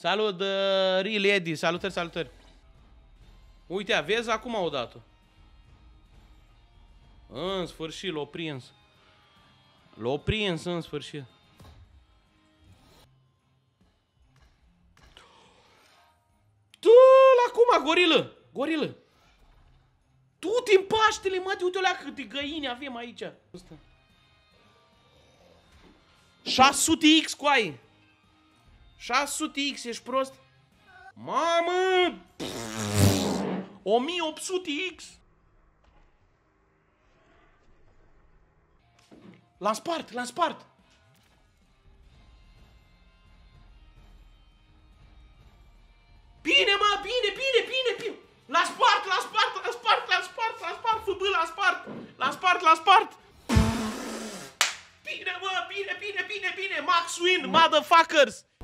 Salut, Real Eddie, salutări, salutări. Uite, vezi, acum au dat-o. În sfârșit, l-o prins. L-o prins, în sfârșit. Tu-l acum, gorilă! Gorilă! Tu-te în Paștele, mă, uite-o lea câte găini avem aici. 600x, coai! 600x, ești prost? Mamă! 1800x! L-am spart, l-am spart! Bine, mă, bine! L-a spart, FB, l-a spart! Bine, mă, bine! Max win, motherfuckers!